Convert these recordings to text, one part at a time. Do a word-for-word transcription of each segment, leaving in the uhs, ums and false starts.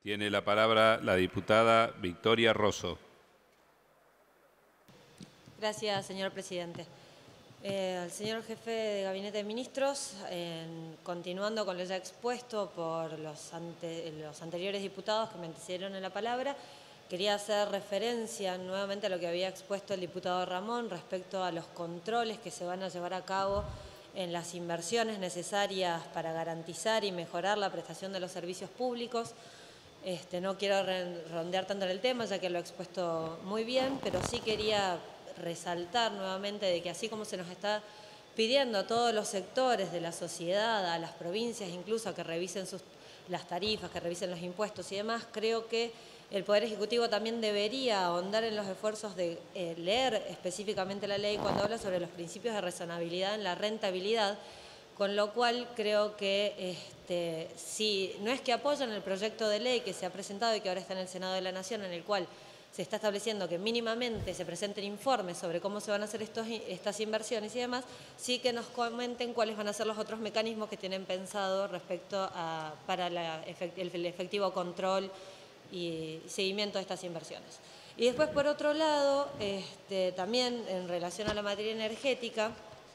Tiene la palabra la diputada Victoria Rosso. Gracias, señor presidente. Eh, al señor jefe de Gabinete de Ministros, eh, continuando con lo ya expuesto por los, ante, los anteriores diputados que me antecedieron en la palabra, quería hacer referencia nuevamente a lo que había expuesto el diputado Ramón respecto a los controles que se van a llevar a cabo en las inversiones necesarias para garantizar y mejorar la prestación de los servicios públicos. Este, no quiero rondear tanto en el tema, ya que lo he expuesto muy bien, pero sí quería resaltar nuevamente de que así como se nos está pidiendo a todos los sectores de la sociedad, a las provincias incluso, a que revisen sus, las tarifas, que revisen los impuestos y demás, creo que el Poder Ejecutivo también debería ahondar en los esfuerzos de eh, leer específicamente la ley cuando habla sobre los principios de razonabilidad en la rentabilidad, con lo cual creo que este, si no es que apoyan el proyecto de ley que se ha presentado y que ahora está en el Senado de la Nación, en el cual se está estableciendo que mínimamente se presenten informes sobre cómo se van a hacer estos, estas inversiones y demás, sí que nos comenten cuáles van a ser los otros mecanismos que tienen pensado respecto a para la, el efectivo control y seguimiento de estas inversiones. Y después, por otro lado, este, también en relación a la materia energética,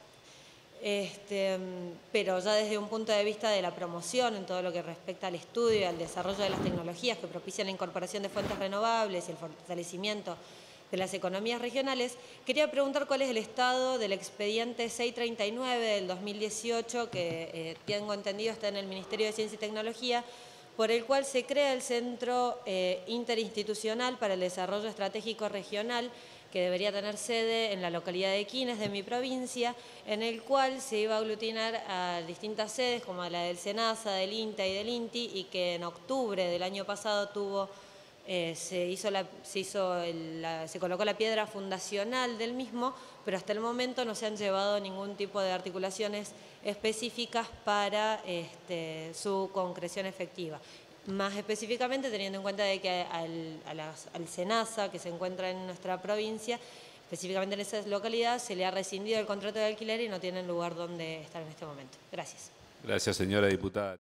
Este, pero ya desde un punto de vista de la promoción en todo lo que respecta al estudio y al desarrollo de las tecnologías que propician la incorporación de fuentes renovables y el fortalecimiento de las economías regionales, quería preguntar cuál es el estado del expediente seiscientos treinta y nueve del dos mil dieciocho, que eh, tengo entendido está en el Ministerio de Ciencia y Tecnología, por el cual se crea el Centro eh, Interinstitucional para el Desarrollo Estratégico Regional, que debería tener sede en la localidad de Quines, de mi provincia, en el cual se iba a aglutinar a distintas sedes, como la del SENASA, del INTA y del INTI, y que en octubre del año pasado tuvo, eh, se, hizo la, se, hizo el, la, se colocó la piedra fundacional del mismo, pero hasta el momento no se han llevado ningún tipo de articulaciones específicas para este, su concreción efectiva. Más específicamente teniendo en cuenta de que al, a las, al SENASA, que se encuentra en nuestra provincia, específicamente en esa localidad, se le ha rescindido el contrato de alquiler y no tienen lugar donde estar en este momento. Gracias. Gracias, señora diputada.